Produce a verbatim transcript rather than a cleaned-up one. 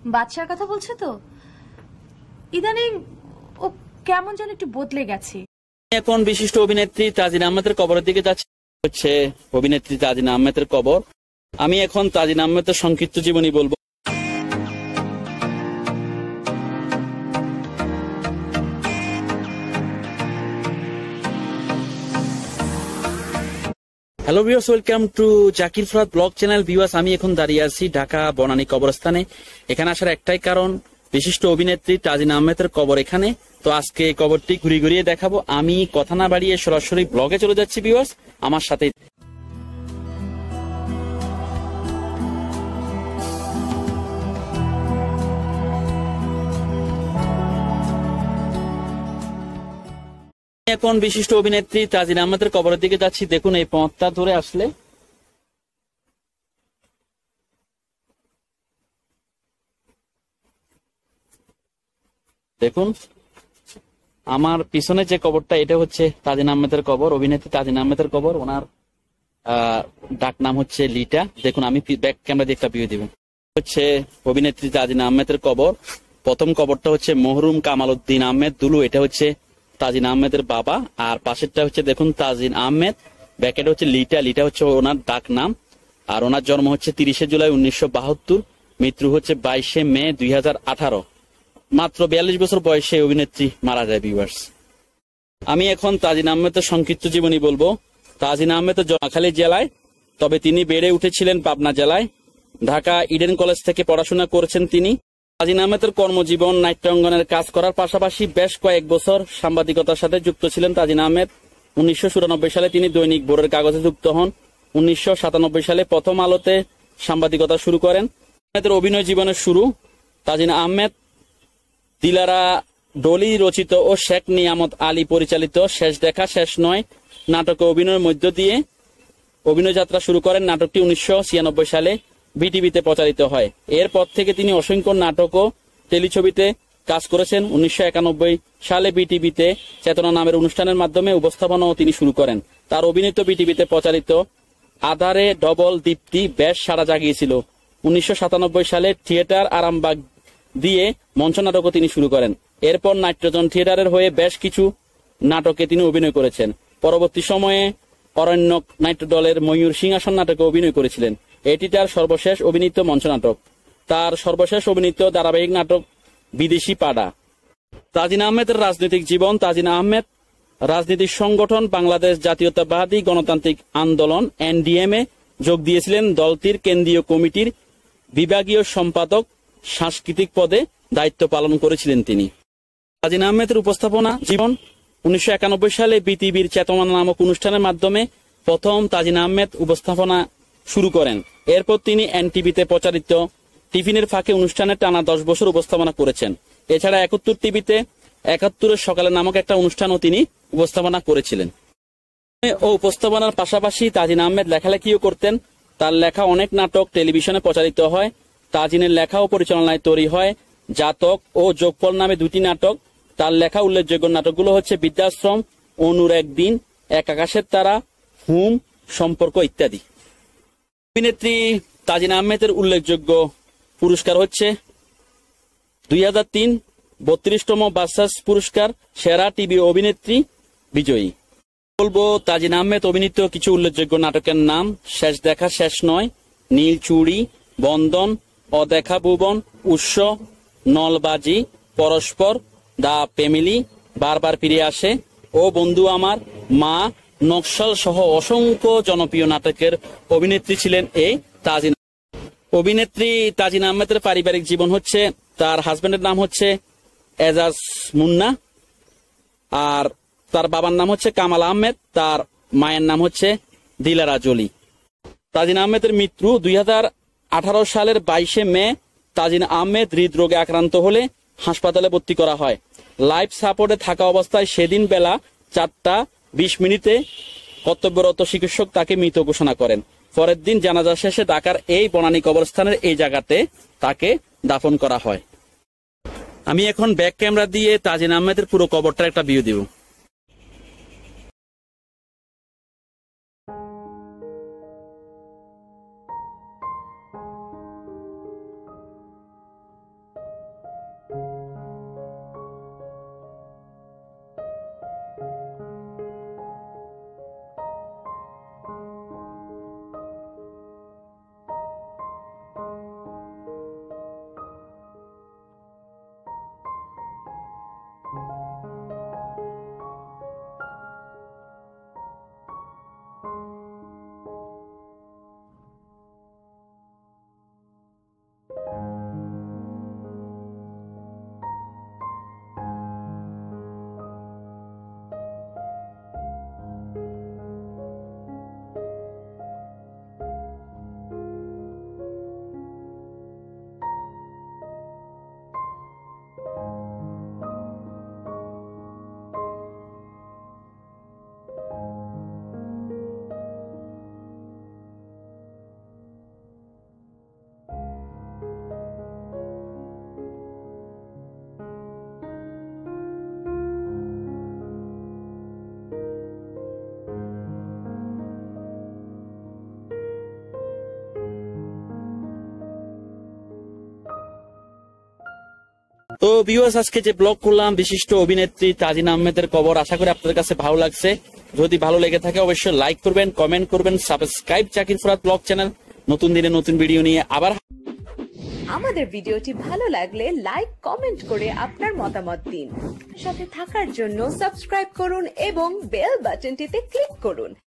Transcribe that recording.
বাদশার কথা বলছো তো? ইদানিং ও কেমন যেন একটু বদলে গেছে। এখন বিশিষ্ট অভিনেত্রী তাজিন আহমেদের কবরের দিকে যাচ্ছে। হচ্ছে অভিনেত্রী তাজিন আহমেদের কবর। আমি এখন তাজিন আহমেদের সংক্ষিপ্ত জীবনী বলবো। Hello viewers, welcome to Zakir Farhad blog channel. Viewers, আমি এখন দাঁড়িয়ে আছি ঢাকা বনানী কবরস্থানে। এখানে আসার একটাই কারণ, বিশিষ্ট অভিনেত্রী তাজিন আহমেদের কবর এখানে। তো আজকে এই কবরটি ঘুরিয়ে ঘুরিয়ে দেখাবো। আমি কথা না বাড়িয়ে সরাসরি ব্লগে চলে যাচ্ছি ভিউয়ার্স, আমার সাথে। এখন বিশিষ্ট অভিনেত্রী তাজিন আহমেদের কবরের দিকে যাচ্ছি। দেখুন, এই পথটা ধরে আসলে দেখুন আমার পিছনে যে কবরটা, এটা হচ্ছে তাজিন আহমেদের কবর, অভিনেত্রী তাজিন আহমেদের কবর। ওনার ডাক নাম হচ্ছে লিটা। দেখুন, আমি ব্যাক ক্যামেরা দিয়ে একটা ভিউ দিব। হচ্ছে অভিনেত্রী তাজিন আহমেদের কবর। প্রথম কবরটা হচ্ছে মহরুম কামাল উদ্দিন আহমেদ দুলু, এটা হচ্ছে তাজিন আহমেদের বাবা। আর পাশেরটা হচ্ছে দেখুন তাজিন আহমেদ, ব্যাকেট হচ্ছে লিটা। লিটা হচ্ছে ওনার ডাক নাম। আর ওনার জন্ম হচ্ছে তিরিশে জুলাই উনিশশো বাহাত্তর, মৃত্যু হচ্ছে বাইশে মে দুই হাজার আঠারো। মাত্র বিয়াল্লিশ বছর বয়সে অভিনেত্রী মারা যায় ভিউয়ার্স। আমি এখন তাজিন আহমেদের সংক্ষিপ্ত জীবনী বলবো। তাজিন আহমেদ নোয়াখালী জেলায়, তবে তিনি বেড়ে উঠেছিলেন পাবনা জেলায়। ঢাকা ইডেন কলেজ থেকে পড়াশোনা করেছেন তিনি। তাজিন আহমেদের কর্মজীবন নাট্যাঙ্গনের কাজ করার পাশাপাশি বেশ কয়েক বছর সাংবাদিকতার সাথে যুক্ত ছিলেন তাজিন আহমেদ। উনিশশো চুরানব্বই সালে তিনি দৈনিক ভোরের কাগজে যুক্ত হন। উনিশশো সাতানব্বই সালে প্রথম আলোতে সাংবাদিকতা শুরু করেন। আহমেদের অভিনয় জীবনের শুরু। তাজিন আহমেদ দিলারা ডলি রচিত ও শেখ নিয়ামত আলী পরিচালিত শেষ দেখা শেষ নয় নাটকে অভিনয়ের মধ্য দিয়ে অভিনয় যাত্রা শুরু করেন। নাটকটি উনিশশো ছিয়ানব্বই সালে বিটিভিতে প্রচারিত হয়। এরপর থেকে তিনি অসংখ্য নাটক ও টেলিছবিতে কাজ করেছেন। উনিশশো একানব্বই সালে বিটিভিতে চেতনা নামের অনুষ্ঠানের মাধ্যমে উপস্থাপনাও তিনি শুরু করেন। তার অভিনীত বিটিভিতে প্রচারিত আধারে ডবল দীপ্তি বেশ সাড়া জাগিয়েছিল। উনিশশো সাতানব্বই সালে থিয়েটার আরামবাগ দিয়ে মঞ্চ নাটকও তিনি শুরু করেন। এরপর নাট্যজন থিয়েটারের হয়ে বেশ কিছু নাটকে তিনি অভিনয় করেছেন। পরবর্তী সময়ে অরণ্যক নাট্য দলের ময়ূর সিংহাসন নাটকে অভিনয় করেছিলেন। এটি তার সর্বশেষ অভিনীত মঞ্চ নাটক। তার সর্বশেষ অভিনীত ধারাবাহিক নাটক বিদেশি পাড়া। তাজিন আহমেদের রাজনৈতিক জীবন। তাজিন আহমেদ রাজনৈতিক সংগঠন বাংলাদেশ জাতীয়তাবাদী গণতান্ত্রিক আন্দোলন এনডিএম এ যোগ দিয়েছিলেন। দলটির কেন্দ্রীয় কমিটির বিভাগীয় সম্পাদক সাংস্কৃতিক পদে দায়িত্ব পালন করেছিলেন তিনি। তাজিন আহমেদের উপস্থাপনা জীবন। উনিশশো একানব্বই সালে বিটিভির চেতনা নামক অনুষ্ঠানের মাধ্যমে প্রথম তাজিন আহমেদ উপস্থাপনা শুরু করেন। এরপর তিনি এনটিভিতে প্রচারিত টিফিনের ফাঁকে অনুষ্ঠানে টানা দশ বছর উপস্থাপনা করেছেন। এছাড়া একাত্তর টিভিতে একাত্তরের সকালে নামক একটা অনুষ্ঠানও তিনি উপস্থাপনা করেছিলেন। ও উপস্থাপনার পাশাপাশি তাজিন আহমেদ লেখালেখিও করতেন। তার লেখা অনেক নাটক টেলিভিশনে প্রচারিত হয়। তাজিনের লেখা ও পরিচালনায় তৈরি হয় জাতক ও যোগফল নামে দুটি নাটক। তার লেখা উল্লেখযোগ্য নাটকগুলো হচ্ছে বৃদ্ধাশ্রম, অনুর একদিন, এক আকাশের তারা, হুম, সম্পর্ক ইত্যাদি। অভিনেত্রী তাজিন আহমেদের উল্লেখযোগ্য পুরস্কার হচ্ছে দুই হাজার তিন বত্রিশতম বাসাস পুরস্কার সেরা টিভি অভিনেত্রী বিজয়ী। বলবো তাজিন আহমেদ অভিনীত কিছু উল্লেখযোগ্য নাটকের নাম: শেষ দেখা শেষ নয়, নীল চুড়ি, বন্ধন, অদেখা ভুবন, উৎস, নলবাজি, পরস্পর, দা ফ্যামিলি, বারবার ফিরে আসে ও বন্ধু আমার, মা, নকশাল সহ অসংখ্য জনপ্রিয় নাটকের অভিনেত্রী ছিলেন এই তাজিন। অভিনেত্রী তাজিন আহমেদের পারিবারিক জীবন হচ্ছে, তার হাজবেন্ডের নাম হচ্ছে এজাজ মুন্না, আর তার বাবার নাম হচ্ছে কামাল আহমেদ, তার মায়ের নাম হচ্ছে দিলারা জলি। তাজিন আহমেদের মৃত্যু দুই হাজার আঠারো সালের বাইশে মে। তাজিন আহমেদ হৃদরোগে আক্রান্ত হলে হাসপাতালে ভর্তি করা হয়। লাইফ সাপোর্টে থাকা অবস্থায় সেদিন বেলা চারটা বিশ মিনিটে কর্তব্যরত চিকিৎসক তাকে মৃত ঘোষণা করেন। পরের দিন জানাজা শেষে ঢাকার এই বনানী কবরস্থানের এই জায়গাতে তাকে দাফন করা হয়। আমি এখন ব্যাক ক্যামেরা দিয়ে তাজিন আহমেদের পুরো কবরটার একটা ভিউ দিব। তো ভিউয়ার্স, আজকে যে ব্লগ করলাম বিশিষ্ট অভিনেত্রী তাজিন আহমেদের কবর, আশা করি আপনাদের কাছে ভালো লাগছে। যদি ভালো লেগে থাকে অবশ্যই লাইক করবেন, কমেন্ট করবেন, subscribe Zakir Farhad blog channel. নতুন দিনে নতুন ভিডিও নিয়ে আবার। আমাদের ভিডিওটি ভালো লাগলে লাইক কমেন্ট করে আপনার মতামত দিন। সাথে থাকার জন্য সাবস্ক্রাইব করুন এবং বেল বাটনটিতে ক্লিক করুন।